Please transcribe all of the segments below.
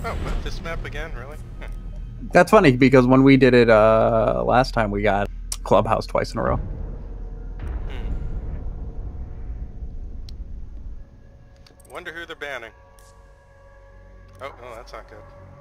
Oh, what, this map again? Really? That's funny because when we did it last time, we got Clubhouse twice in a row. Wonder who they're banning. Oh, no, that's not good.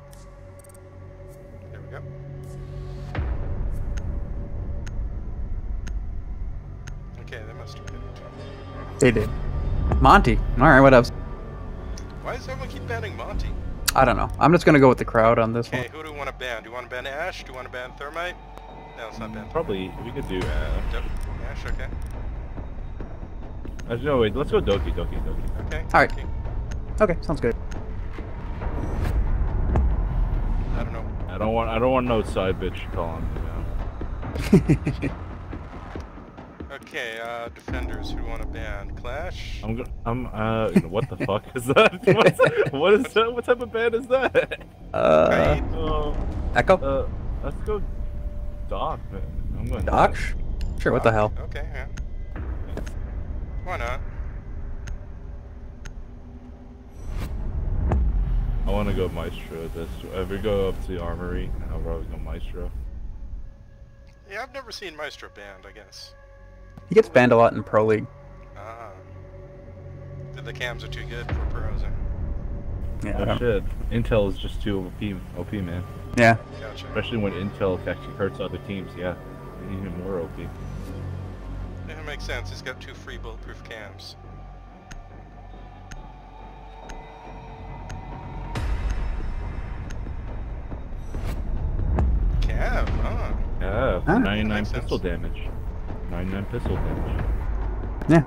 There we go. Okay, they must have hit it. They did. Monty. All right, what else? Why does everyone keep banning Monty? I don't know. I'm just gonna go with the crowd on this one. Okay, who do we want to ban? Do you want to ban Ash? Do you want to ban Thermite? No, it's not ban. Probably, we could do Yep. Ash, okay. no, wait, let's go Doki. Okay. All right. Okay. Okay, sounds good. I don't know. I don't want no side bitch calling me now. Okay, defenders who want to ban Clash. What the fuck is that? What is that? What type of ban is that? Echo? Let's go Doc, man. I'm going Doc? Sure, what the hell? Okay, yeah. Why not? I want to go Maestro. If we go up to the Armory, I'll probably go Maestro. Yeah, I've never seen Maestro banned, I guess. He gets banned a lot in Pro League. Ah. The cams are too good for pros, huh? Yeah. Oh shit. Intel is just too OP, man. Yeah. Gotcha. Especially when Intel actually hurts other teams, yeah. Even more OP. Yeah, it makes sense. He's got 2 free bulletproof cams. Cav, huh? Yeah, Huh? 99 Makes pistol sense. damage. 99 pistol damage. Yeah.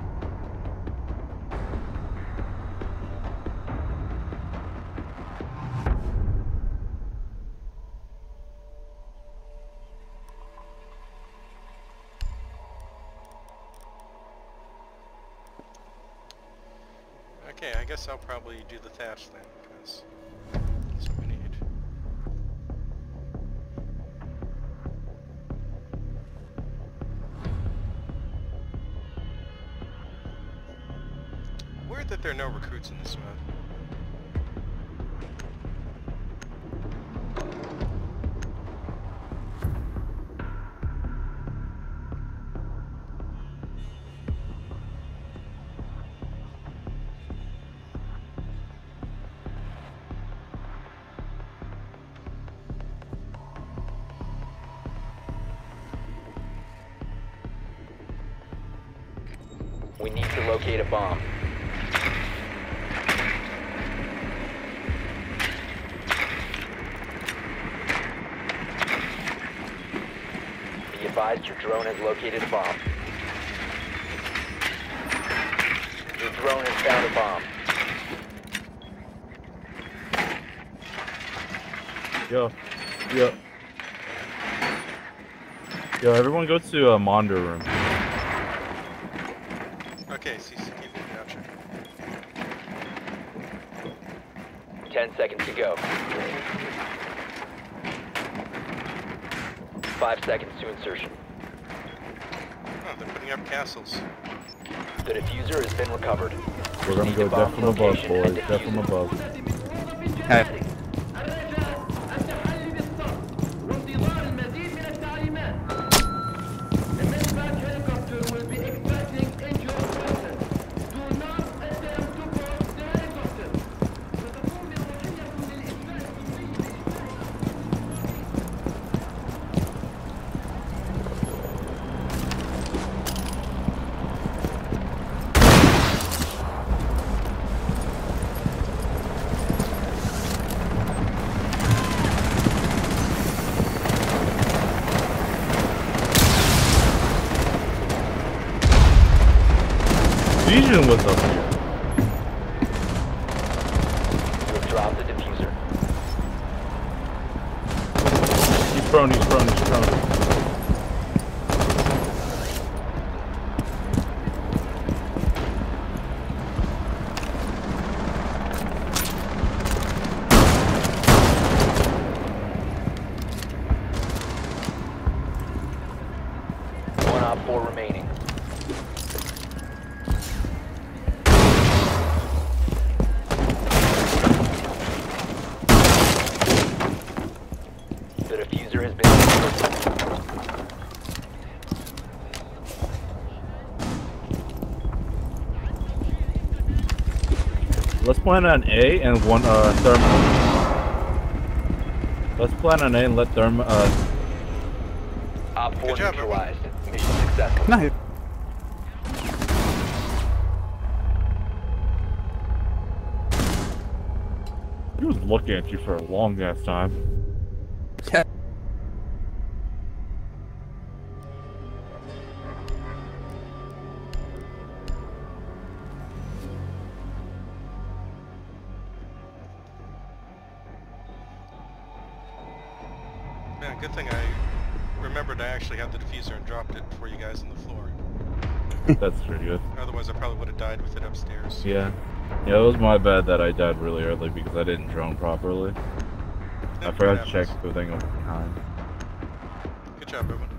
Okay, I guess I'll probably do the Thatch then, because that's what we need. Weird that there are no recruits in this mode. We need to locate a bomb. Be advised your drone has located a bomb. Your drone has found a bomb. Yo, everyone go to Monder room. Okay, CCTV, gotcha. 10 seconds to go. 5 seconds to insertion. Oh, they're putting up castles. The diffuser has been recovered. We're gonna go death from above, boys. Death from above. Hey. Legion was up here. You have dropped the diffuser. He's prone. One op 4 remaining. Let's plan on A and one thermal. Let's plan on A and let thermal. Op 4 Good job, neutralized. Mission successful. No. He was looking at you for a long ass time. Yeah. Man, good thing I remembered I actually had the diffuser and dropped it for you guys on the floor. That's pretty good. Otherwise, I probably would have died with it upstairs. Yeah. Yeah, it was my bad that I died really early because I didn't drone properly. I forgot to check the thing behind. Good job, everyone.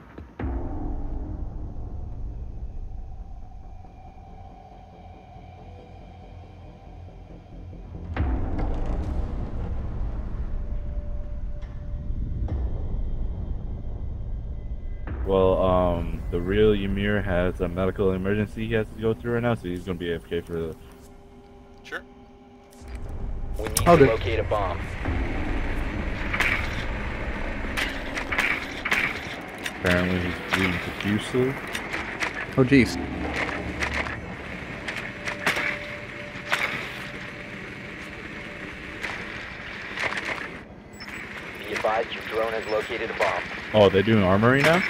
Well, the real Ymir has a medical emergency he has to go through right now, so he's gonna be AFK for the... Sure. We need Oh, to good. locate a bomb. Apparently he's bleeding profusely. Oh, jeez. Be advised your drone has located a bomb. Oh, they're doing armory now?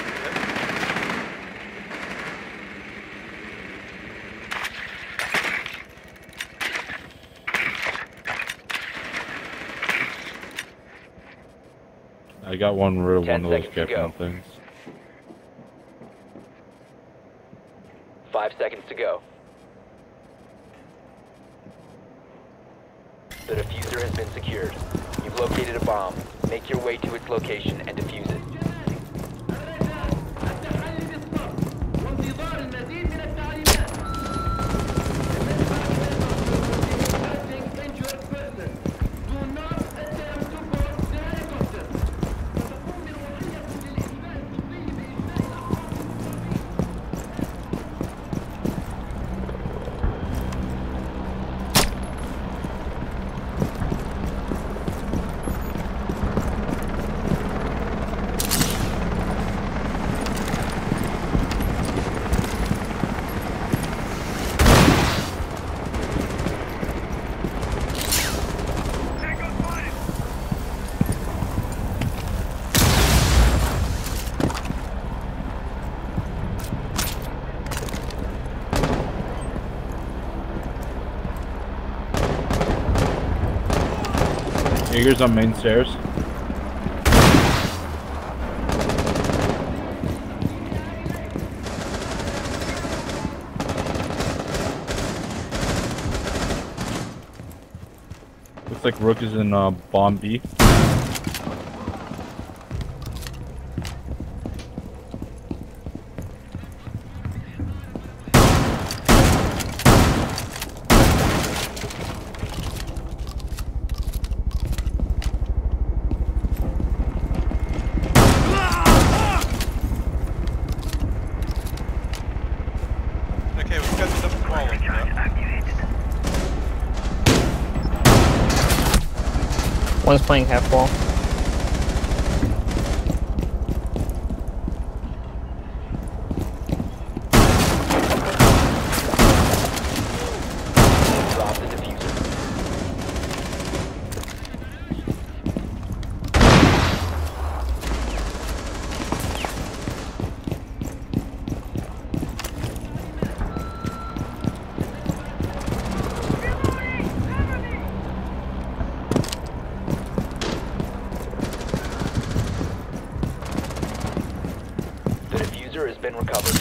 I got one rid of 10 one of those seconds to Capcom go. things. 5 seconds to go. The diffuser has been secured. You've located a bomb. Make your way to its location and defuse it. Jaeger's on main stairs. Looks like Rook is in bomb B. Okay, we've got the double wall opened up. One's playing half wall. Drop the diffuser. The diffuser has been recovered.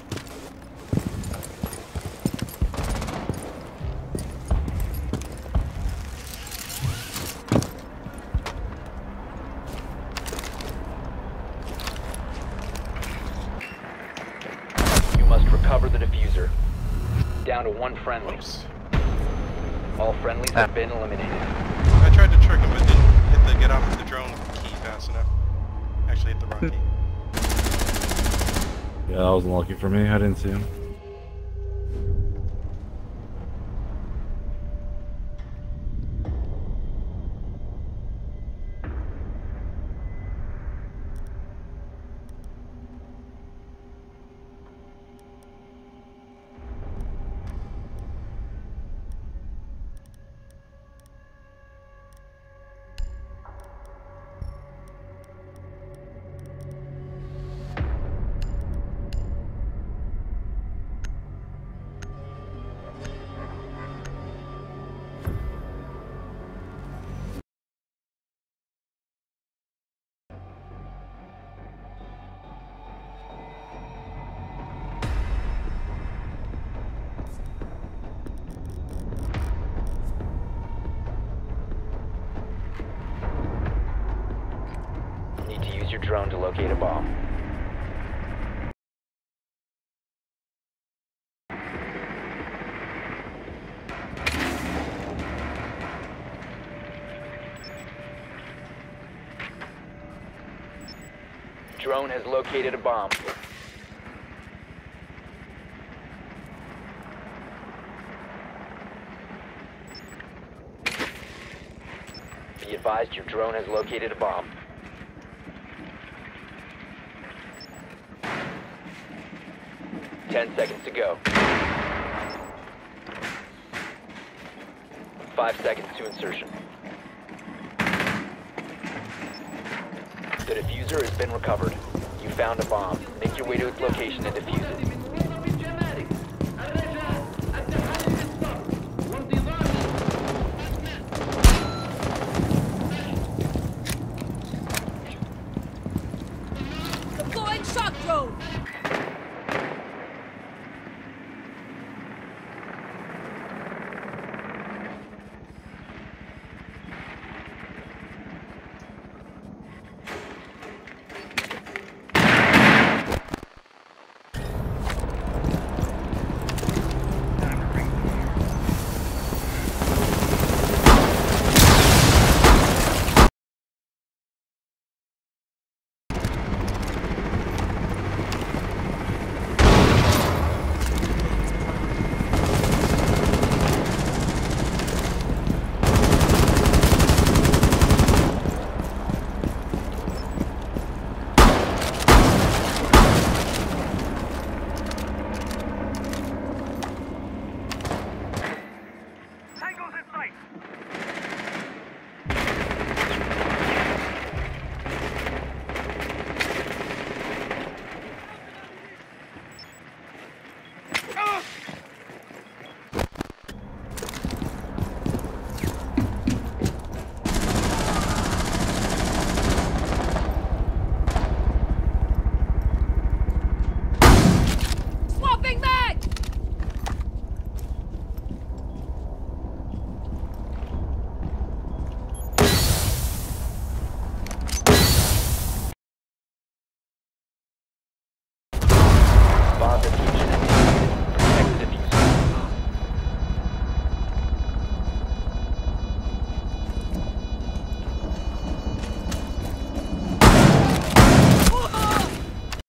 You must recover the diffuser. Down to one friendly. Whoops. All friendlies have been eliminated. I tried to trick him, but didn't hit the get off the drone key fast enough. Yeah, that was unlucky for me. I didn't see him. Need to use your drone to locate a bomb. Drone has located a bomb. Be advised, your drone has located a bomb. Ten seconds to go. 5 seconds to insertion. The diffuser has been recovered. You found a bomb. Make your way to its location and defuse it.